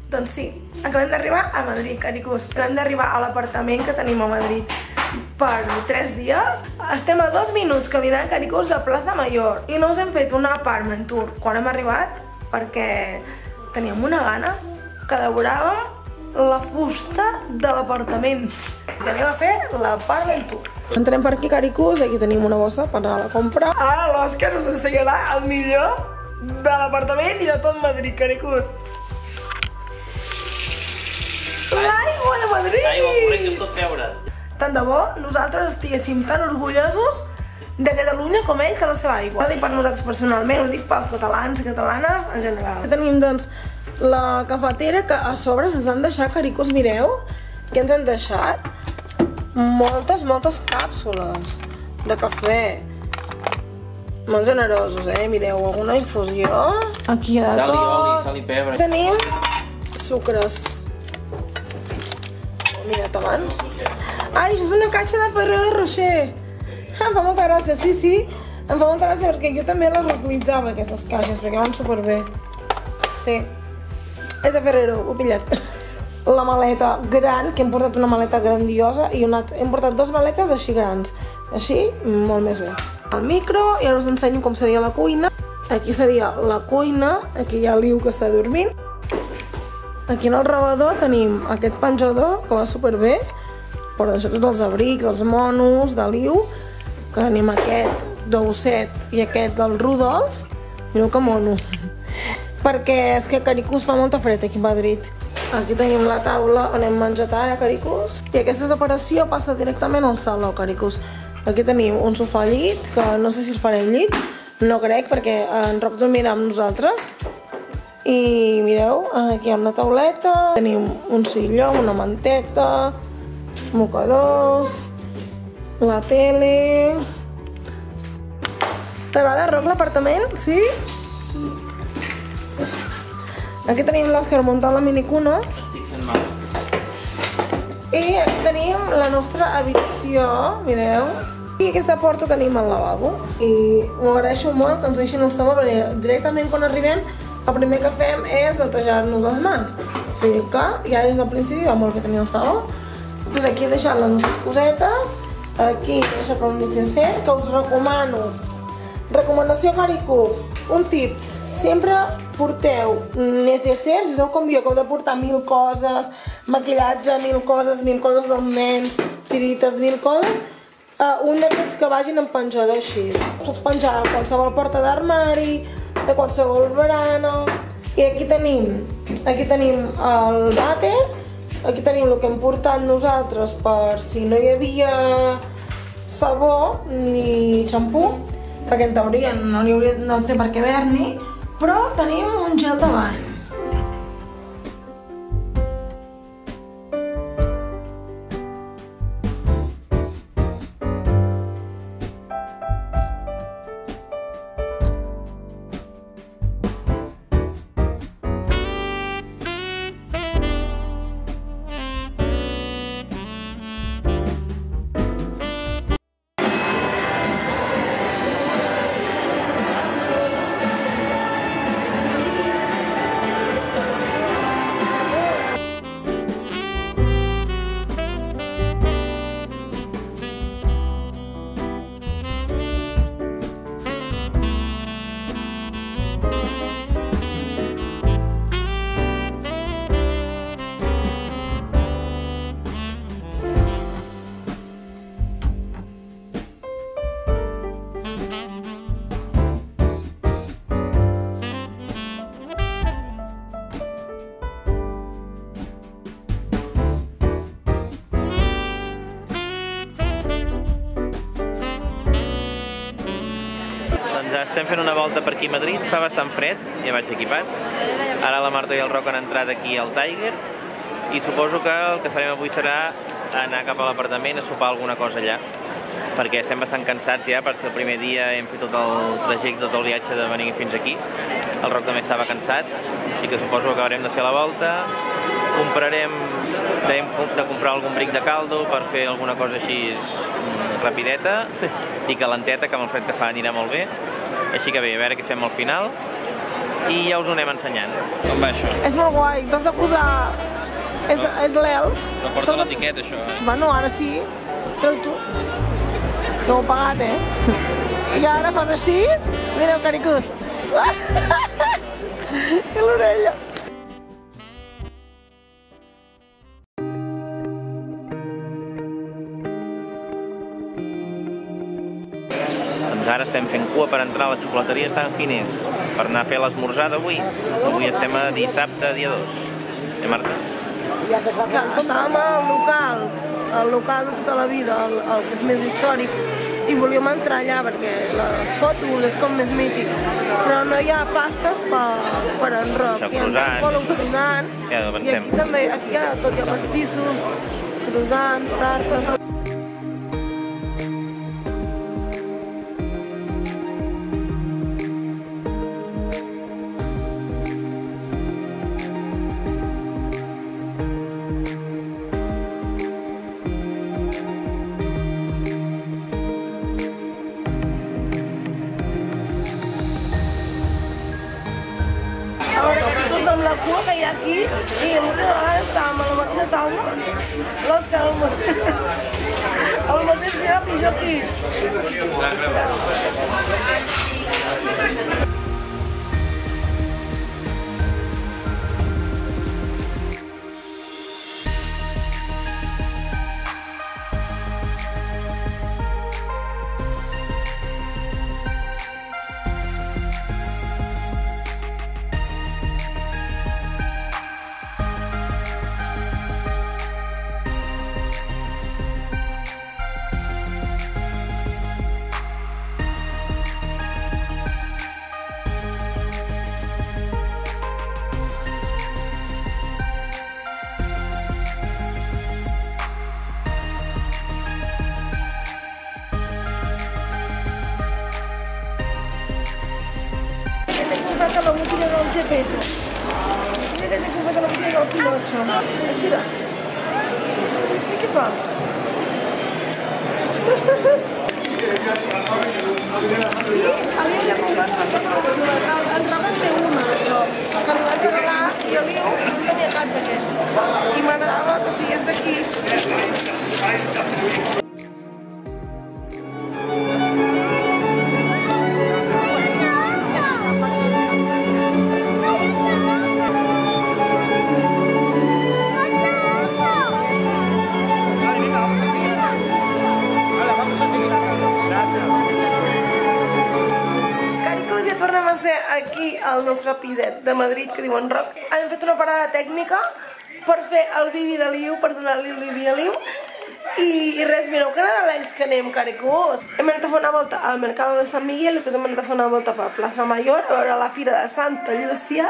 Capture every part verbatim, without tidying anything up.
Doncs sí, acabem d'arribar a Madrid, caricos. Acabem d'arribar a l'apartament que tenim a Madrid per tres dies. Estem a dos minuts caminant, caricos, de Plaza Mayor. I no us hem fet una apartment tour quan hem arribat perquè teníem una gana que devoràvem la fusta de l'apartament. I anem a fer l'apartment tour. Entrem per aquí, caricos, aquí tenim una bossa per anar a la compra. Ara l'Òscar us ensenyarà el millor de l'apartament i de tot Madrid, caricos. L'aigua de Madrid! L'aigua corrent que es pot veure. Tant de bo nosaltres estiguéssim tan orgullosos de Catalunya com ell que la seva aigua. No dic per nosaltres personalment, ho dic pels catalans i catalanes en general. Tenim, doncs, la cafetera que a sobre se'ns han deixat, caricos, mireu, que ens han deixat moltes, moltes càpsules de cafè. Molt generosos, eh? Mireu, alguna infusió. Aquí hi ha tot. Sal i oli, sal i pebre. Tenim sucres. Mira't abans. Ai, això és una caixa de Ferrero Rocher. Em fa molta gràcia, sí, sí. Em fa molta gràcia perquè jo també les utilitzava, aquestes caixes, perquè van superbé. Sí. És de Ferrero, ho he pillat. La maleta gran, que hem portat una maleta grandiosa i una... hem portat dues maletes així grans. Així, molt més bé. El micro, i ara us ensenyo com seria la cuina. Aquí seria la cuina, aquí hi ha l'Iu que està dormint. Aquí en el rebedor tenim aquest penjador que va superbé, per deixar tots els abrics, els monos de l'Iu, que tenim aquest d'Osset i aquest del Rudolf. Mireu que mono. Perquè és que, caricos, fa molta fred aquí a Madrid. Aquí tenim la taula on hem menjat ara, caricos. I aquesta separació passa directament al saló, caricos. Aquí tenim un sofà llit, que no sé si el farem llit. No crec, perquè en Roc dormirà amb nosaltres. I mireu, aquí hi ha una tauleta, tenim un silló, una manteta, mocadors, la tele... T'agrada, Roc, l'apartament? Sí? Aquí tenim l'Òscar muntant la minicuna. I aquí tenim la nostra habitació, mireu. I aquesta porta tenim el lavabo. I m'ho agraeixo molt que ens deixin el sabó, perquè directament quan arribem el primer que fem és netejar-nos les mans. O sigui que ja des del principi va molt bé tenir el sabó. Doncs aquí he deixat les nostres cosetes. Aquí he deixat el neceser, que us recomano. Recomanació, carico, un tip. Sempre porteu necesers, si sou com jo, que heu de portar mil coses, maquillatge, mil coses, mil coses dels nens, tirites, mil coses, uh, un d'aquests que vagin en penjador així. Pots penjar a qualsevol porta d'armari, de qualsevol barana. I aquí tenim, aquí tenim el vàter, aquí tenim el que hem portat nosaltres per si no hi havia sabó ni xampú, perquè en teoria no, hauria, no té per què haver-n'hi, però tenim un gel de bany. Estem fent una volta per aquí a Madrid, fa bastant fred, ja vaig equipat. Ara la Marta i el Roc han entrat aquí al Tiger i suposo que el que farem avui serà anar cap a l'apartament a sopar alguna cosa allà, perquè estem bastant cansats ja, per ser el primer dia hem fet tot el trajecte, tot el viatge de venir fins aquí. El Roc també estava cansat, així que suposo que acabarem de fer la volta. Comprarem, hem de comprar algun bric de caldo per fer alguna cosa així rapideta i calenteta, que amb el fred que fa anirà molt bé. Així que bé, a veure què fem al final. i ja us ho anem ensenyant. Com va això? És molt guai, t'has de posar... És l'elf. No porta l'etiqueta, això. Bueno, ara sí. Treu-t'ho. No ho he pagat, eh? I ara fas així. Mireu, caricús. I l'orella. Doncs ara estem fent cua per entrar a la xocolateria Sant Ginés per anar a fer l'esmorzar d'avui. Avui estem a dissabte, dia dos. Eh, Marta? És que estàvem al local, al local de tota la vida, el, el que és més històric, i volíem entrar allà perquè les fotos és com més mític, però no hi ha pastes per, per en Roc. Això, croissants. Croissant, Ja ho i pensem. aquí també, aquí hi ha tot, hi ha pastissos, croissants, tartes... A veure, que tots amb la cua que hi ha aquí, i l'última vegada estàvem a la mateixa taula, l'Òscar al mateix, al mateix lloc i jo aquí. He comprat a la botiga del Geppetto. Mira que he comprat a la botiga del Pinocho. Estira. I què fa? I Aliu ja ha comprat per tota la xuleta. En Roc en té una, això, que li van regalar, i Aliu no tenia cap d'aquests. I m'agradava que sigués d'aquí. Aquí al nostre piset de Madrid que diu en Roc. Hem fet una parada tècnica per fer el bibi de l'Iu, per donar-li el bibi a l'Iu. I, I res, mireu que nadalencs que anem, caricús. Hem anat a fer una volta al Mercado de Sant Miguel, després hem anat a fer una volta per Plaza Mayor, a veure la Fira de Santa Llúcia,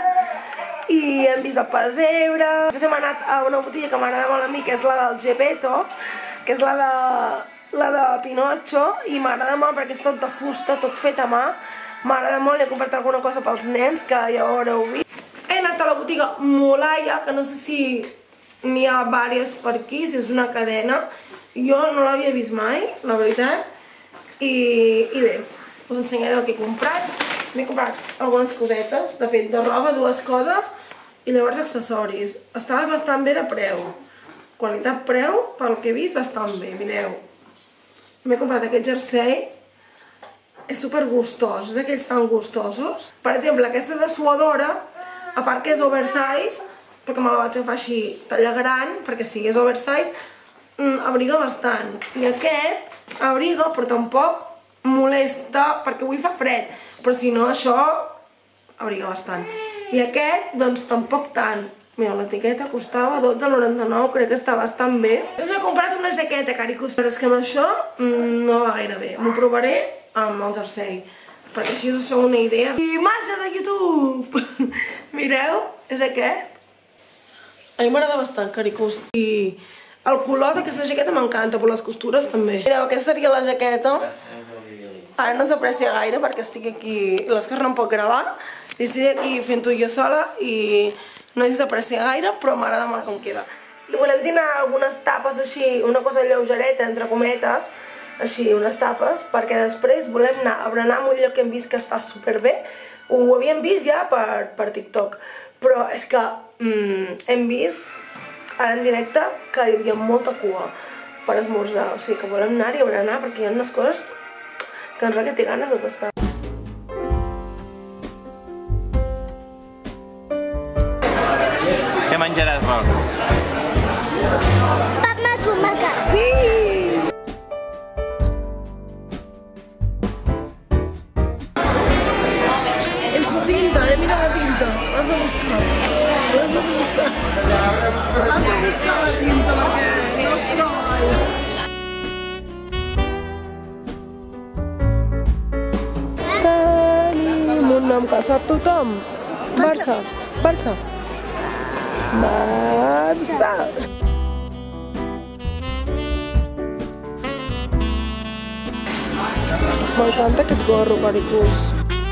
i hem vist el pessebre. Després hem anat a una botiga que m'agrada molt a mi, que és la del Geppetto, que és la de, la de Pinocho, i m'agrada molt perquè és tot de fusta, tot fet a mà. M'agrada molt, he comprat alguna cosa pels nens, que ja ho haureu vist. He anat a la botiga Molaya, que no sé si n'hi ha diverses per aquí, si és una cadena. Jo no l'havia vist mai, la veritat. I, i bé, us ensenyaré el que he comprat. M'he comprat algunes cosetes, de fet, de roba, dues coses, i llavors accessoris. Estava bastant bé de preu. Qualitat-preu, pel que he vist, bastant bé, mireu. M'he comprat aquest jersei. És super gustós, és d'aquells tan gustosos. Per exemple, aquesta de suadora, a part que és oversize, perquè me la vaig agafar així talla gran, perquè si és oversize, abriga bastant. I aquest abriga, però tampoc molesta, perquè avui fa fred, però si no això abriga bastant. I aquest, doncs tampoc tant. Mira, l'etiqueta costava dotze noranta-nou, crec que està bastant bé. M'he comprat una jaqueta, caricus, però és que amb això no va gaire bé. M'ho provaré amb el jersei, perquè així us feu una idea. I màgia de YouTube! Mireu, és aquest. A mi m'agrada bastant, caricús. I el color d'aquesta jaqueta m'encanta, però les costures també. Mireu, aquesta seria la jaqueta. Ara no s'aprecia gaire perquè estic aquí, l'Òscar no em pot gravar, i estic aquí fent-ho jo sola i no s'aprecia gaire, però m'agrada molt com queda. I volem dinar algunes tapes així, una cosa lleugereta, entre cometes, així, unes tapes, perquè després volem anar a berenar en un lloc que hem vist que està superbé, ho havíem vist ja per, per TikTok, però és que mm, hem vist ara en directe que hi havia molta cua per esmorzar, o sigui que volem anar-hi, volem anar perquè hi ha unes coses que ens requeti ganes de tastar. Què menjaràs, Roc? Pa amb tomàquet. Sí! En su tinta, eh? Mira la tinta. L'has de buscar. L'has de buscar. L'has de buscar la tinta perquè no es troba gaire. Tenim un nom que sap tothom. Barça. Barça. Barça. M'encanta aquest gorro, Caricús.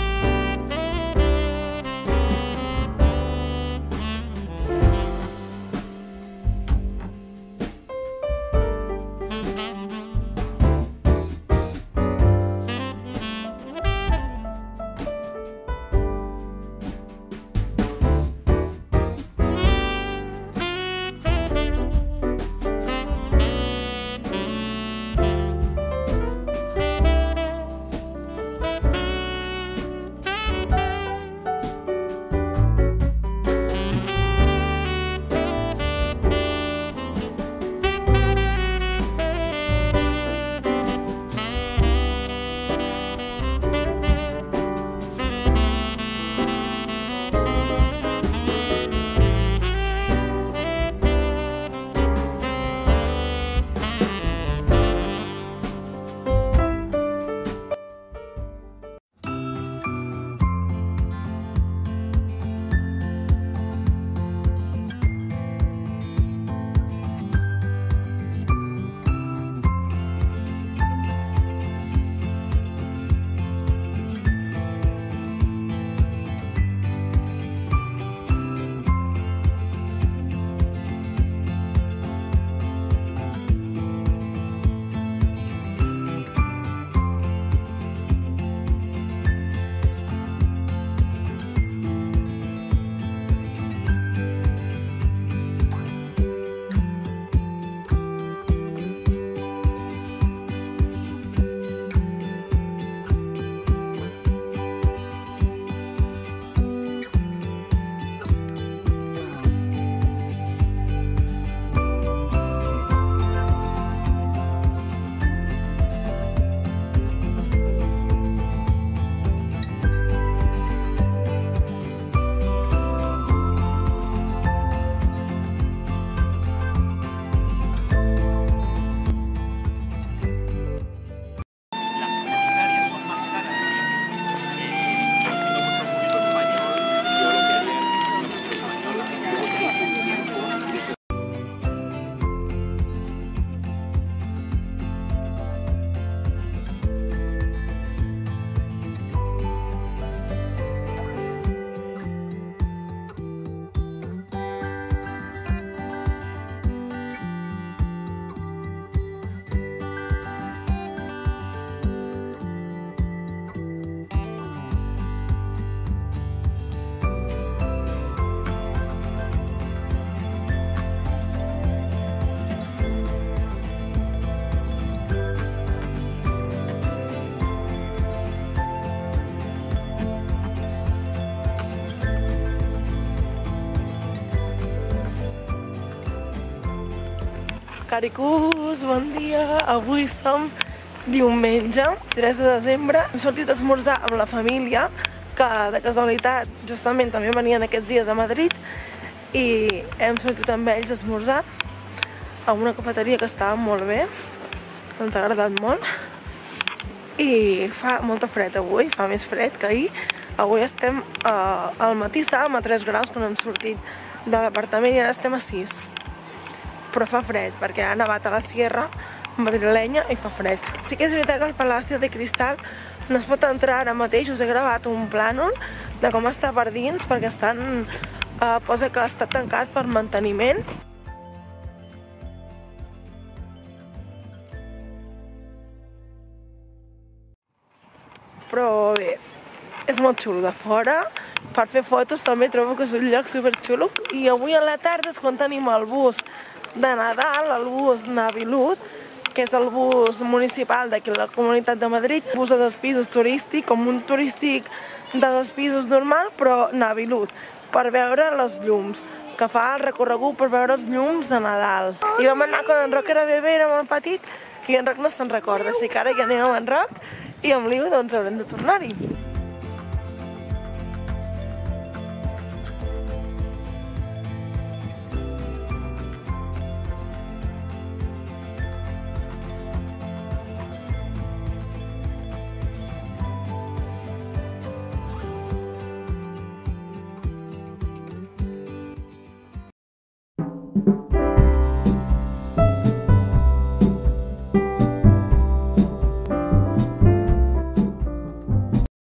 Caricús, bon dia. Avui som diumenge, tres de desembre. Hem sortit a esmorzar amb la família, que de casualitat justament també venien aquests dies a Madrid, i hem sortit amb ells a esmorzar a una cafeteria que estava molt bé, ens ha agradat molt, i fa molta fred avui, fa més fred que ahir. Avui estem, eh, al matí estàvem a tres graus quan hem sortit de l'apartament i ara estem a sis. Però fa fred, perquè ha nevat a la sierra madrilenya i fa fred. Sí que és veritat que el Palacio de Cristal no es pot entrar ara mateix. Us he gravat un plànol de com està per dins, perquè estan, eh, posa que està tancat per manteniment. Però bé, és molt xulo de fora, per fer fotos també trobo que és un lloc superxulo. I avui a la tarda és quan tenim el bus de Nadal, el bus Navilut, que és el bus municipal d'aquí la Comunitat de Madrid, bus de dos pisos turístic, com un turístic de dos pisos normal, però Navilut, per veure les llums, que fa el recorregut per veure els llums de Nadal. I vam anar quan en Roc era bebè, era molt petit, i en Roc no se'n recorda, així que ara ja anem amb en Roc i amb l'Iu doncs haurem de tornar-hi.